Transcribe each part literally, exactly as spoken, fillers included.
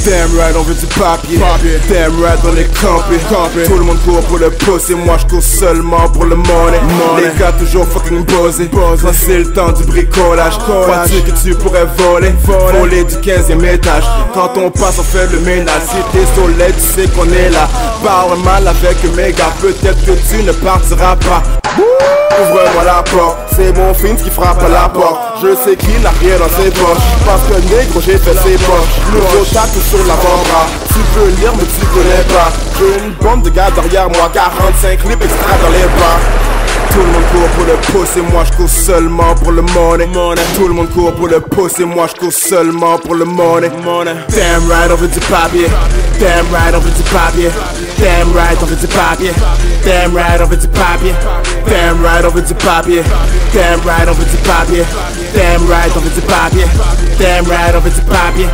Damn right, on veut du papier. Damn right, on est campé. Tout le monde court pour le poste et moi je cours seulement pour le money. Les gars toujours fucking buzzés. Quand c'est le temps du bricolage, crois-tu que tu pourrais voler? Voler du quinzième étage. Quand on passe on fait le ménage. Si t'es soleil tu sais qu'on est là. Parle mal avec mes gars, peut-être que tu ne partiras pas. Ouvre-moi la porte, c'est mon Fins qui frappe à la porte. Je sais qu'il n'a rien dans ses poches, parce que négro j'ai fait ses poches. Nouveau tacle sur l'avant-bras, tu peux lire mais tu connais pas. J'ai une bande de gars derrière moi, quarante-cinq clips extra dans les bras. Tout le monde court pour le pouce et moi je cours seulement pour le money. Tout le monde court pour le pouce et moi je cours seulement pour le money. Damn right, on veut du papier. Damn right, on veut du papier. Damn right, on veut du papier. Damn right, on veut du papier. Damn right, on veut du papier. Damn right, on veut du papier. Damn right, on veut du papier. Damn right, on veut du papier.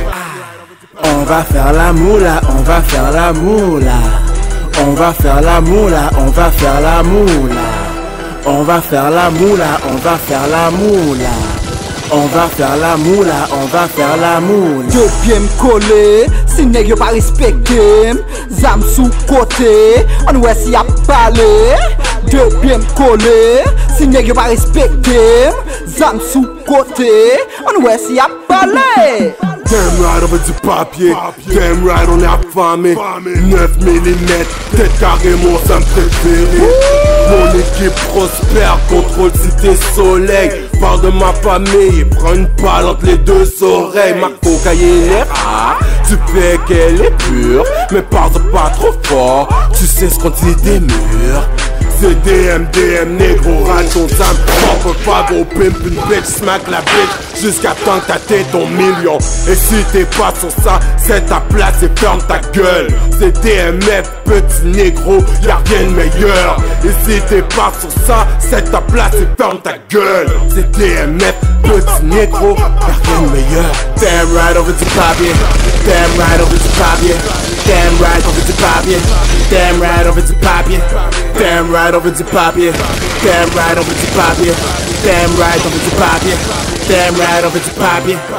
On va faire la moula, on va faire la moula. On va faire la moula, on va faire la moula. On va faire la moula, on va faire la moula. On va faire la moula, on va faire la moula. Deux pieds m'coller, si nèg yo pas respecté, zam sous côté, on ouais si a parlé. Deux pieds m'coller, si nèg yo pas respecté, zam sous côté, on ouais si a parlé. Damn right, on veut du papier. Damn right, on est affamé. neuf millimètres, tête carrée, mon ça me préféré. Mon équipe prospère, contrôle cité soleil. Parle de ma famille et prends une balle entre les deux oreilles. Ma cocaïne est rare, tu fais qu'elle est pure. Mais parle pas trop fort, tu sais ce qu'on dit des murs. C'est D M, D M, négro, rate ton zam. On peut pas gros pimp une bitch, smack la bitch jusqu'à temps que t'as t'es ton million. Et si t'es pas sur ça, c'est ta place et ferme ta gueule. C'est D M F, petit négro, y'a rien de meilleur. Et si t'es pas sur ça, c'est ta place et ferme ta gueule. C'est D M F, petit négro, y'a rien de meilleur. Damn right, on veut du papier. Damn right, on veut du papier. Damn right, on veut du papier. Damn right, on veut du papier. Damn right, on veut du papier. Damn right, on veut du papier. Damn right, on veut du papier. Damn right, on veut du papier.